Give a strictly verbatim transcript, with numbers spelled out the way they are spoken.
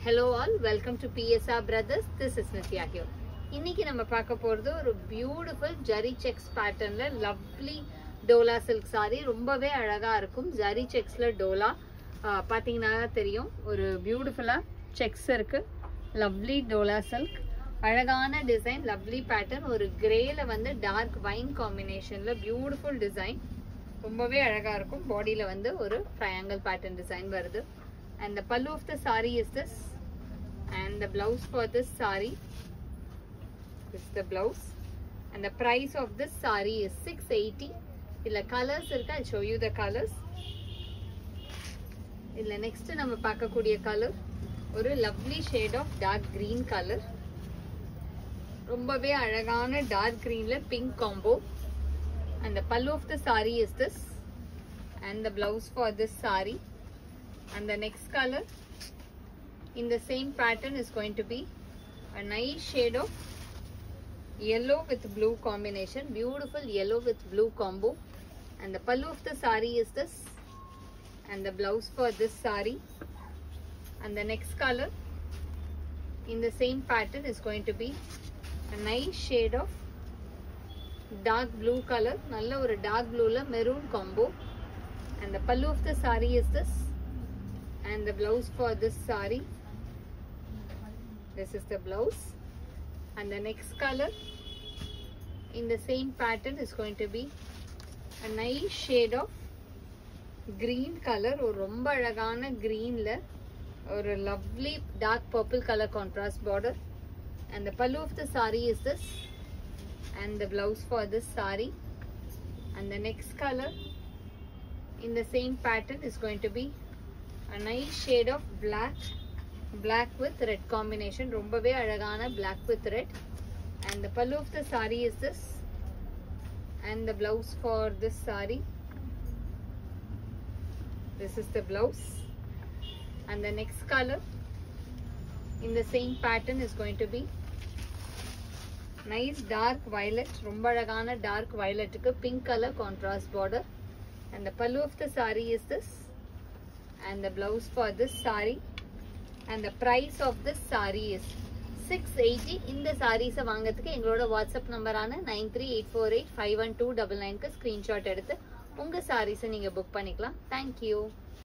Hello all, welcome to P S R Brothers. This is Nithya here. இன்னைக்கு நம்ம பார்க்க போறது ஒரு பியூட்டிஃபுல் ஜரி செக்ஸ் பேட்டர்ன்ல லவ்லி டோலா சில்க் saree. ரொம்பவே அழகா இருக்கும். ஜரி செக்ஸ்ல டோலா பாத்தீங்கன்னா தெரியும். ஒரு பியூட்டிஃபுல்லா செக்ஸ் இருக்கு. Lovely Dola silk. அழகான டிசைன், லவ்லி பேட்டர்ன். ஒரு கிரேல வந்து டார்க் வைன் காம்பினேஷன்ல பியூட்டிஃபுல் டிசைன். ரொம்பவே அழகா இருக்கும். பாடியில வந்து ஒரு ட்ரையாங்கிள் பேட்டர்ன் டிசைன் வருது. And the pallu of the saree is this, and the blouse for this saree is the blouse, and the price of this saree is six eighty. illa colors irukku, I'll show you the colors. illa next nama paakakodiya color oru lovely shade of dark green color. rombave alagana dark green la pink combo, and the pallu of the saree is this, and the blouse for this saree. And the next color in the same pattern is going to be a nice shade of yellow with blue combination. Beautiful yellow with blue combo. And the pallu of the saree is this, and the blouse for this saree. And the next color in the same pattern is going to be a nice shade of dark blue color. Nalla oru dark blue la maroon combo. And the pallu of the saree is this, and the blouse for this saree. This is the blouse. And the next color in the same pattern is going to be a nice shade of green color, or romba alagana green la or a lovely dark purple color contrast border. And the pallu of the saree is this, and the blouse for this saree. And the next color in the same pattern is going to be a nice shade of black black with red combination. rombave alagana black with red. And the pallu of the saree is this, and the blouse for this saree. This is the blouse. And the next color in the same pattern is going to be nice dark violet. romba alagana dark violet ku pink color contrast border. And the pallu of the saree is this, and the blouse for this saree. And the price of this saree is six eighty. இந்த sarees வாங்கிறதுக்கு எங்களோட WhatsApp நம்பரான nine three eight four eight five one two nine nine க்கு screenshot எடுத்து உங்க sarees நீங்க book பண்ணிக்கலாம். Thank you.